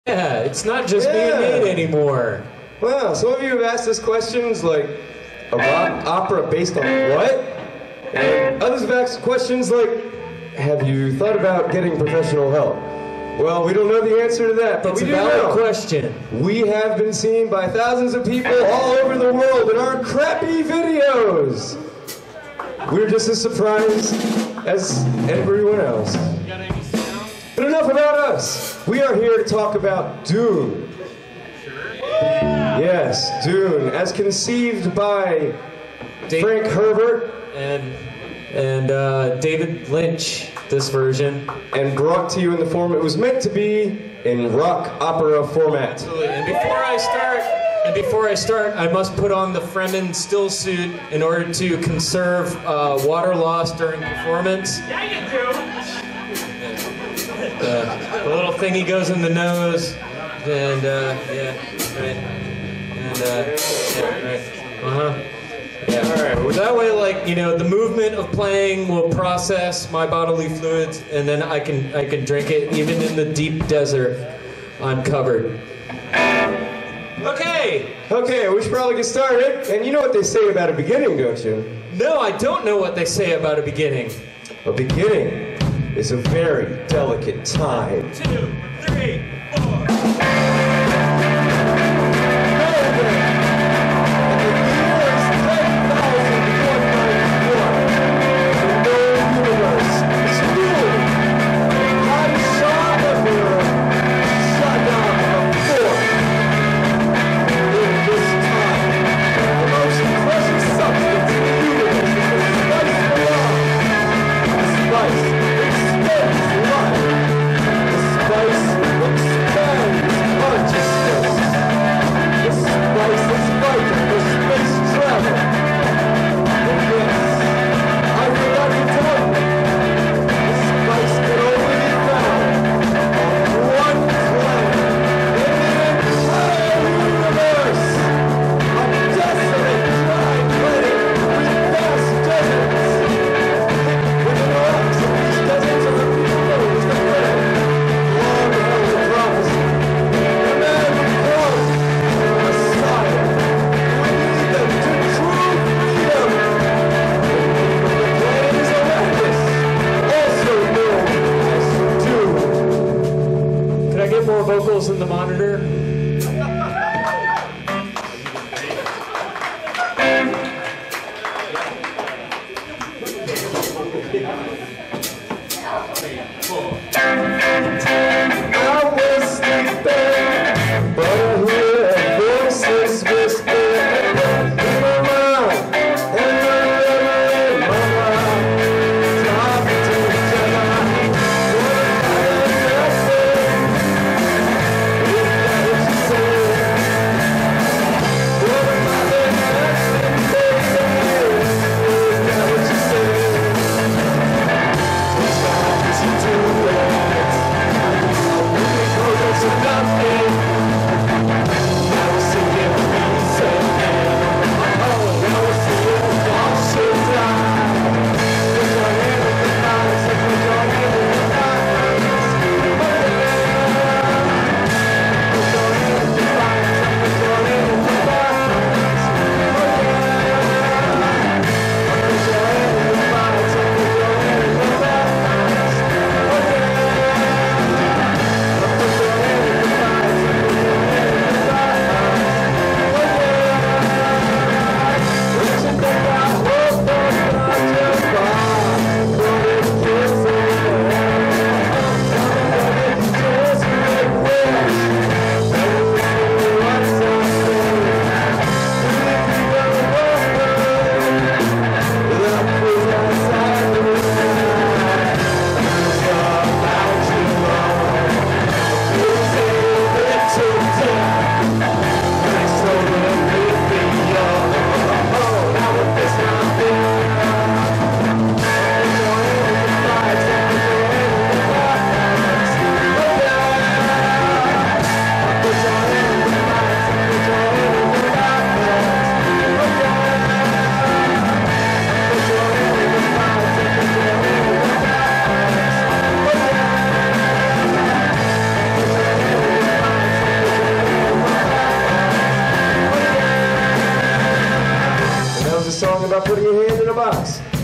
Yeah, it's not just me and Nate anymore. Wow, some of you have asked us questions like, a rock opera based on what? And others have asked questions like, have you thought about getting professional help? Well, we don't know the answer to that, but It's we a do valid know. question. We have been seen by thousands of people all over the world in our crappy videos. We're just as surprised as everyone else. But enough about us. We are here to talk about Dune. Yes, Dune, as conceived by Frank Herbert and David Lynch, this version. and brought to you in the form it was meant to be, in rock opera format. And before I start, I must put on the Fremen still suit in order to conserve water loss during performance. Yeah, you do. The little thingy goes in the nose, and Yeah. All right. Well, that way, like, you know, the movement of playing will process my bodily fluids, and then I can drink it even in the deep desert. I'm covered. Okay. Okay, we should probably get started. And you know what they say about a beginning, don't you? No, I don't know what they say about a beginning. A beginning is a very delicate time. 2, 3, 4. Vocals in the monitor.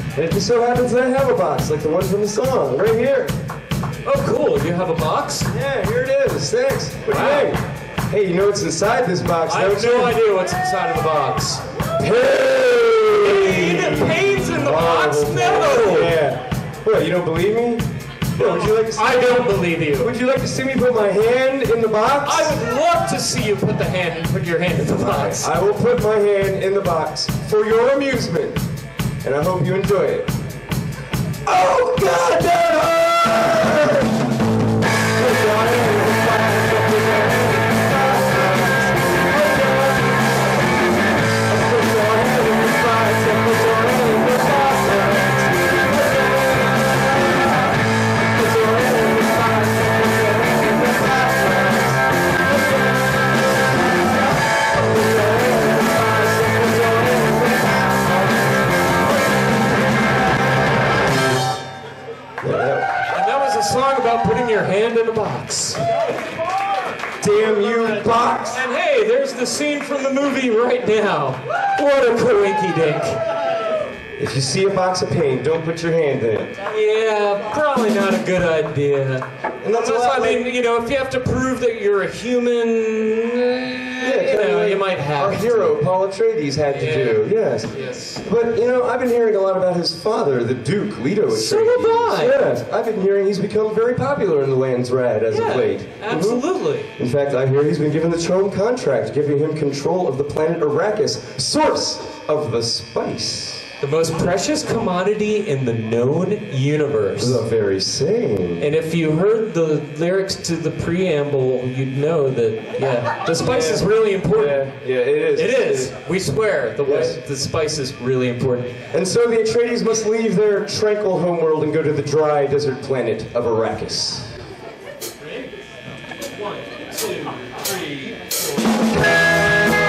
And it just so happens that I have a box, like the one from the song, right here. Oh, cool. You have a box? Yeah, here it is. Thanks. What do you think? Hey, you know what's inside this box, I have don't you? no idea what's inside of the box. Hey! Pain's in the box? Oh, No! Yeah. What, you don't believe me? Yeah, would you like to see I don't believe you. Would you like to see me put my hand in the box? I would love to see you put your hand in the box. I will put my hand in the box for your amusement. And I hope you enjoy it. Oh, God, that hurts! Put your hand in the box, put your hand in the box. Put your hand in the box, put your hand in the box. Put your hand in the box, put your hand in the box. Put your hand in the box, put your hand in the box. And that was a song about putting your hand in a box. Damn you, box! And hey, there's the scene from the movie right now. What a coinky dink. If you see a box of paint, don't put your hand in it. Yeah, probably not a good idea. And that's a Unless, lot I mean, you know, if you have to prove that you're a human, you might have our to. hero, Paul Atreides, had to do. Yes. Yes. But, you know, I've been hearing a lot about his father, the Duke, Leto Atreides. So have I. Yes. I've been hearing he's become very popular in the Land's Rad as of late. Absolutely. In fact, I hear he's been given the Trome contract, giving him control of the planet Arrakis, source of the spice. The most precious commodity in the known universe. The very same. And if you heard the lyrics to the preamble, you'd know that, the spice is really important. Yeah, it is. It is. We swear. Yes. The spice is really important. And so the Atreides must leave their tranquil homeworld and go to the dry desert planet of Arrakis. 1, 2, 3, 4.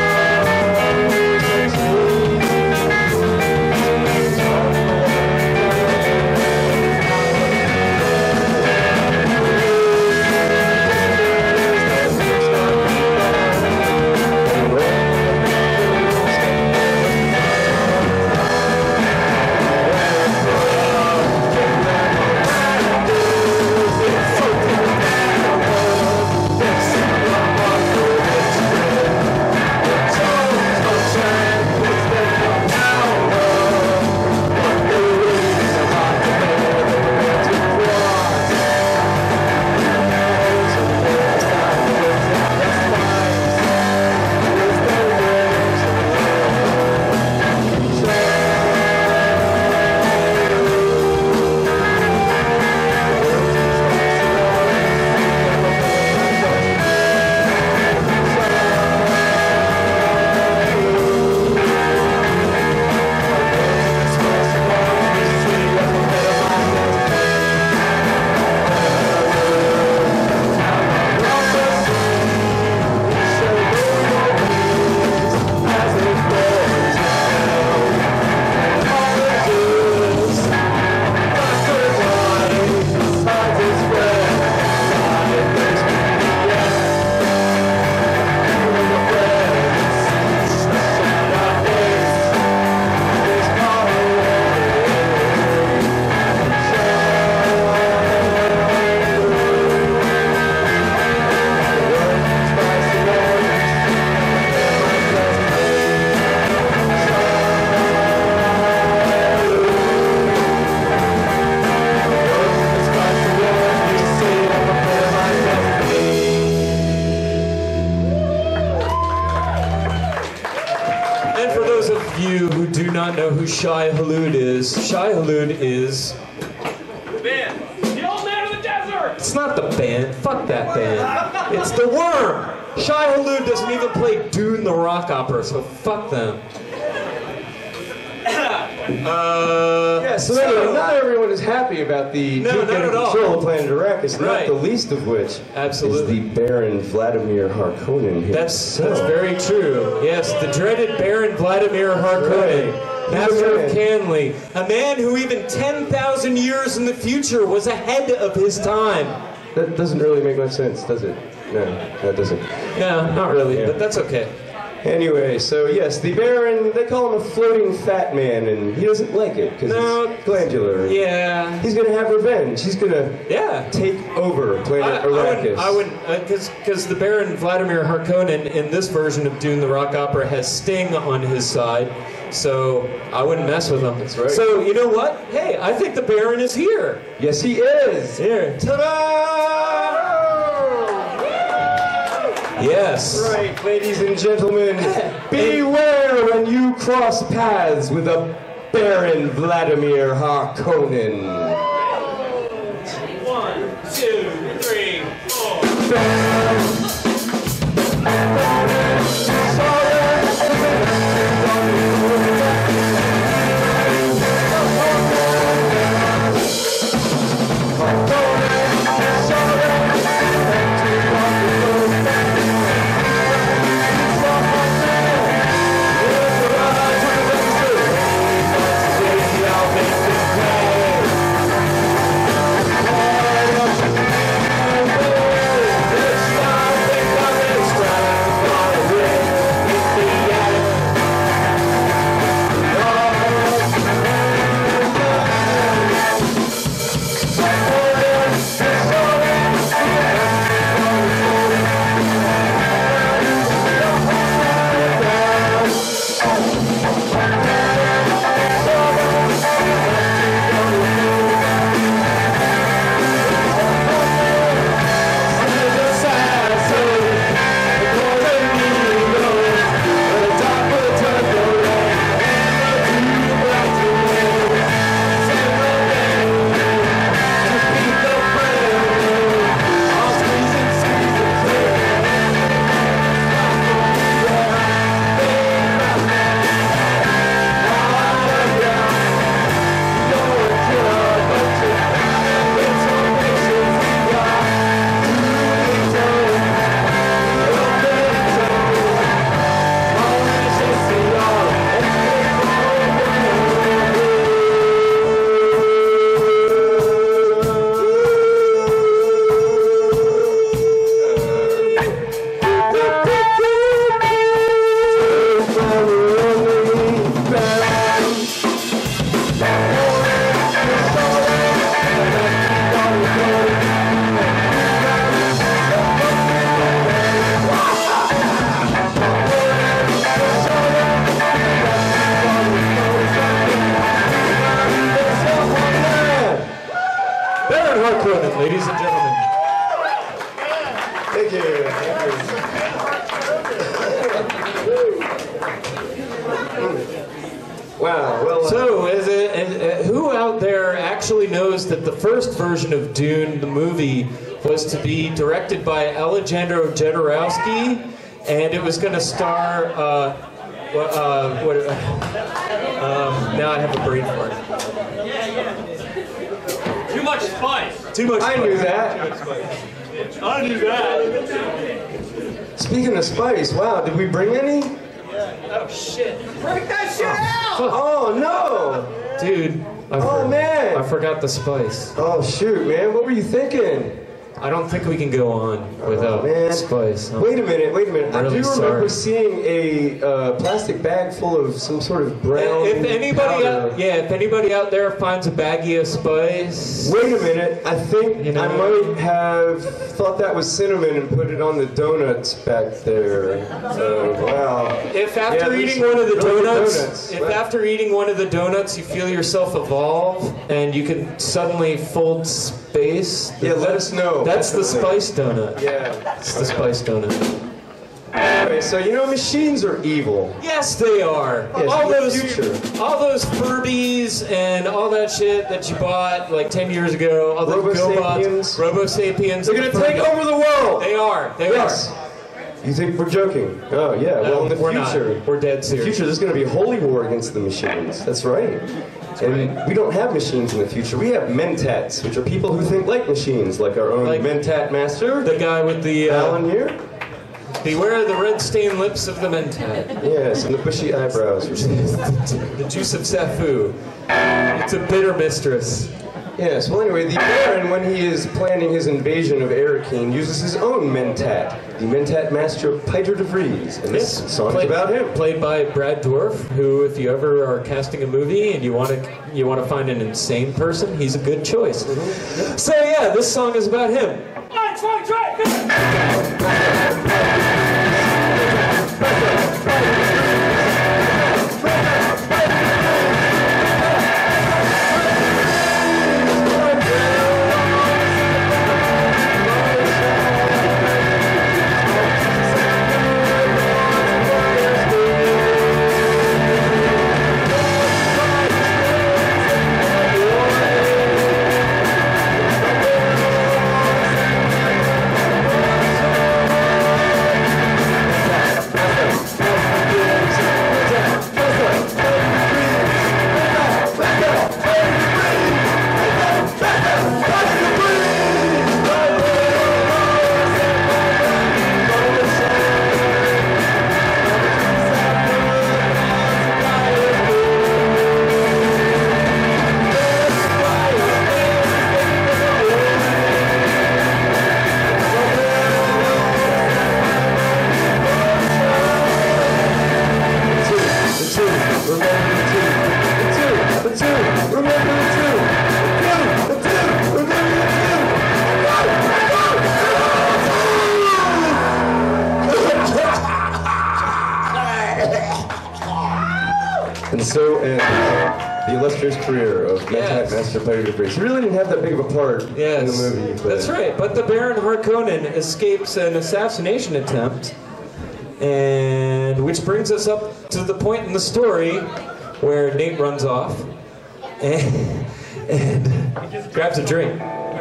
Shai Hulud is. Shai Hulud is... Band. The Old Man of the Desert. It's not the band. Fuck that band. It's the Worm. Shai Hulud doesn't even play Dune the Rock Opera, so fuck them. Yeah, so anyway, not everyone is happy about the No, Duke not getting at all. control of planet Arrakis, Right. not the least of which Absolutely. is the Baron Vladimir Harkonnen That's himself. very true. Yes, the dreaded Baron Vladimir Harkonnen, Right. Master He's of a man. Canley, a man who even 10,000 years in the future was ahead of his time. That doesn't really make much sense, does it? No, that doesn't. No, not really, Yeah. but that's okay. Anyway, so yes, the Baron, they call him a floating fat man, and he doesn't like it because it's glandular. Yeah. He's gonna have revenge. He's gonna take over planet Arrakis. I wouldn't, because the Baron Vladimir Harkonnen in this version of Dune the Rock Opera has Sting on his side, so I wouldn't mess with him. That's right. So, you know what? Hey, I think the Baron is here. Yes, he is. Here. Ta-da! Yes. Right, ladies and gentlemen, beware when you cross paths with a Baron Vladimir Harkonnen. 1, 2, 3, Harkonnen, ladies and gentlemen. Thank you. Wow. Well. So, who out there actually knows that the first version of Dune, the movie, was to be directed by Alejandro Jodorowsky, and it was going to star. Now I have a brain fart. Too much spice. Too much. I knew that. I knew that. Speaking of spice, wow, did we bring any? Oh shit. Break that shit out! Oh no! Dude. Man! I forgot the spice. Oh shoot, man! What were you thinking? I don't think we can go on without spice. Wait a minute. I really do remember sorry. seeing a plastic bag full of some sort of brown If anybody powder. if anybody out there finds a baggie of spice. Wait a minute, I think You know- I might have thought that was cinnamon and put it on the donuts back there. So, wow. If after Yeah, eating these one of the really good donuts, if Wow. after eating one of the donuts you feel yourself evolve and you can suddenly fold space, Yeah, let us know. That's the Definitely. spice donut. Yeah. It's the spice donut. Anyway, so you know machines are evil. Yes, they are. Yes, all in the those future. Furbies and all that shit that you bought like 10 years ago. All the Robo-sapiens. GoBots, Robo-sapiens. They're gonna take over the world! They are. They Yes. You think we're joking? Oh yeah. Well, in the we're future, not. We're dead in the serious. future, there's going to be a holy war against the machines. That's right. And we don't have machines in the future. We have mentats, which are people who think like machines, like our own Like mentat master, The guy with the Alan here. beware the red stained lips of the mentat. Yes, and the bushy eyebrows. The juice of Safu. It's a bitter mistress. Yes, well anyway, the Baron, when he is planning his invasion of Arakeen, uses his own Mentat, the Mentat master Peter de Vries, and this song is about him. Played by Brad Dourif, who, if you ever are casting a movie and you want to find an insane person, he's a good choice. Mm-hmm. So yeah, this song is about him. And so ends the illustrious career of Mentat Master Peter de Vries. He really didn't have that big of a part in the movie. But That's right, but the Baron Harkonnen escapes an assassination attempt, and which brings us up to the point in the story where Nate runs off and grabs a drink.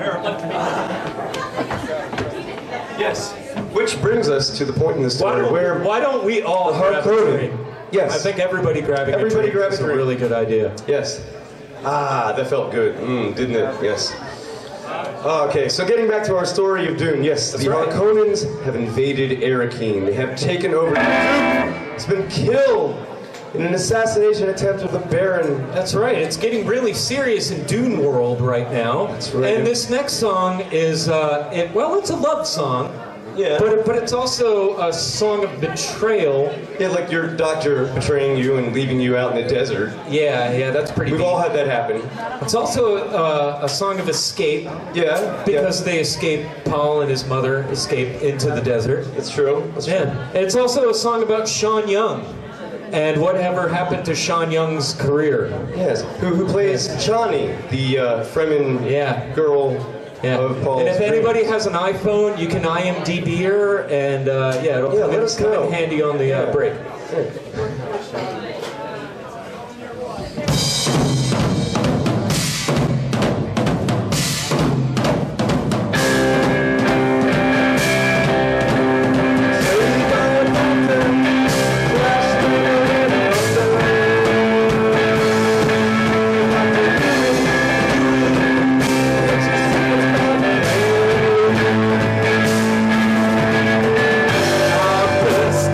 Yes. Which brings us to the point in the story Why don't we all grab a drink? Yes. I think everybody grabbing a drink is a really good idea. Yes. Ah, that felt good, didn't it? Yes. Okay, so getting back to our story of Dune, yes, the Harkonnens have invaded Arakeen. They have taken over Dune. It's been killed in an assassination attempt of the Baron. That's right. It's getting really serious in Dune World right now. That's right. And this next song is, it's a love song. Yeah. But it's also a song of betrayal. Yeah, like your doctor betraying you and leaving you out in the desert. Yeah, that's pretty We've deep. all had that happen. It's also a song of escape. Yeah. Because they escape, Paul and his mother escape into the desert. It's true. That's true. And it's also a song about Sean Young and whatever happened to Sean Young's career. Yes. Who plays Chani, the Fremen girl of Paul's. And if dream. anybody has an iPhone, you can IMDb her, and it'll let us come know. in handy on the break.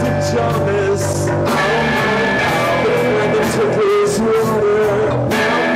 Thomas,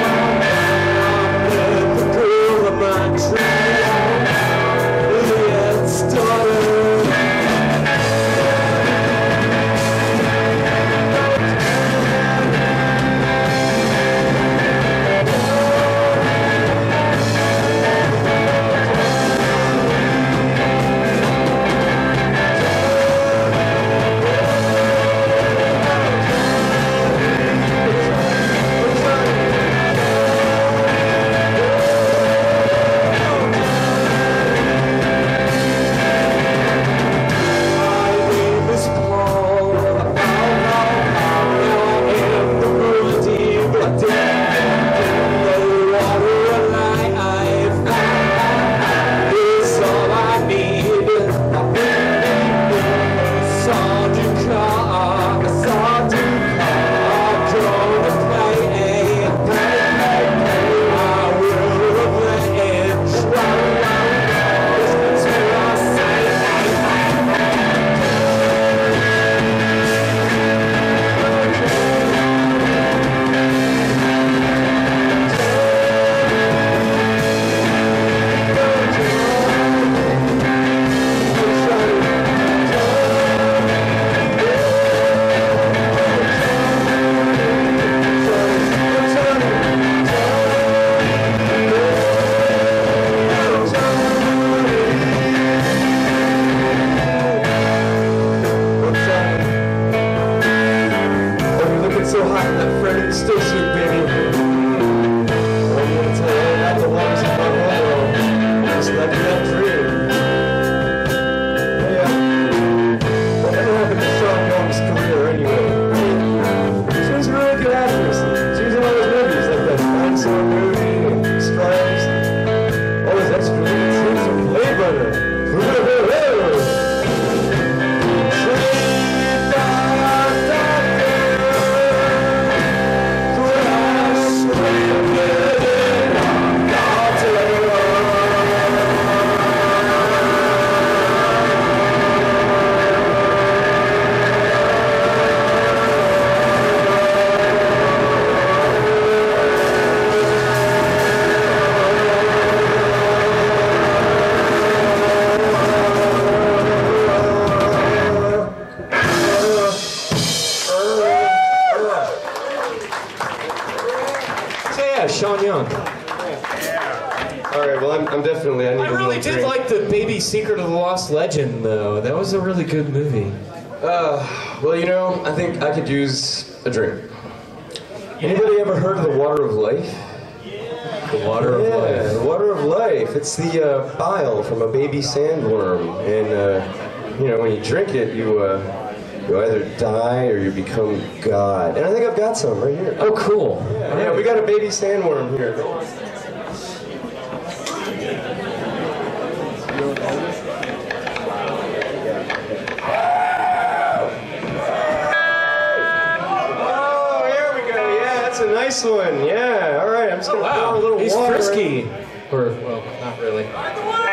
movie Secret of the Lost Legend, though. That was a really good movie. Well, you know, I think I could use a drink. Anybody ever heard of the water of life? The water of life. The water of life. It's the bile from a baby sandworm, and you know, when you drink it, you either die or you become God. And I think I've got some right here. Oh, cool. Yeah, we got a baby sandworm here. A nice one, yeah. All right, I'm just gonna pour a little He's water. frisky. Or, well, not really.